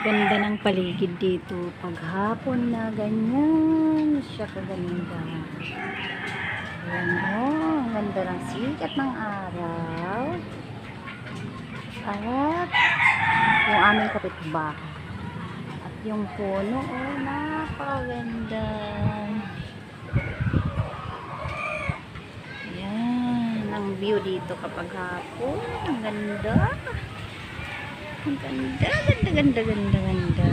Ganda ng paligid dito. Paghapon na ganyan siya kaganda. Ayan o. Ang ganda ng sikat ng araw. At yung aming kapitbahay. At yung puno o napakaganda. Ayan. Ang view dito kapag hapon. Ang ganda. Ang ganda, ganda, ganda, ganda, ganda.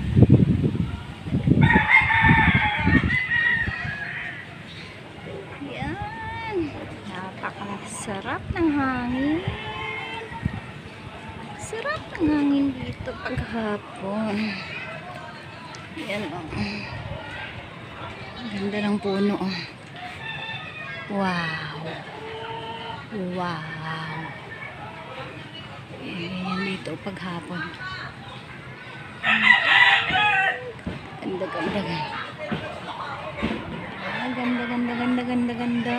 Yan. Napakasarap ng hangin. Sarap ng hangin dito paghapon. Yan o. Ang ganda ng puno o. Wow. Wow. Ganyan dito paghapon. Ganda, ganda, ganda. Ganda, ganda, ganda, ganda, ganda.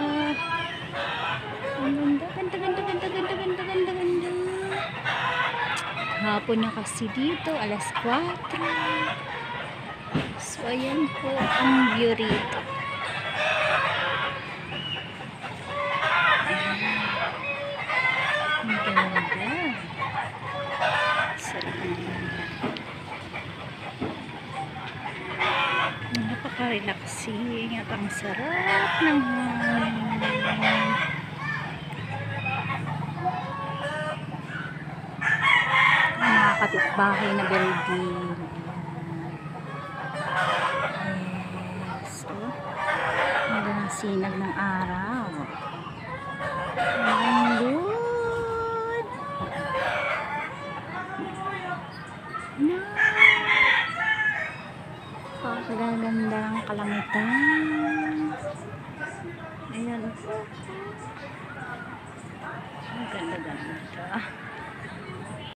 Ang ganda, ganda, ganda, ganda, ganda, ganda, ganda, ganda. Hapon na kasi dito, alas 4. So, ayan po ang view rito. Ang ganda. Sarap naman. Napaka-relaxing at ang sarap ng hangin. Mga kapitbahay na building. Yes. Ang ganda ng sinag ng araw. Ang good. Napakaganda ng kalamitan. Ayan po. Ang ganda-ganda.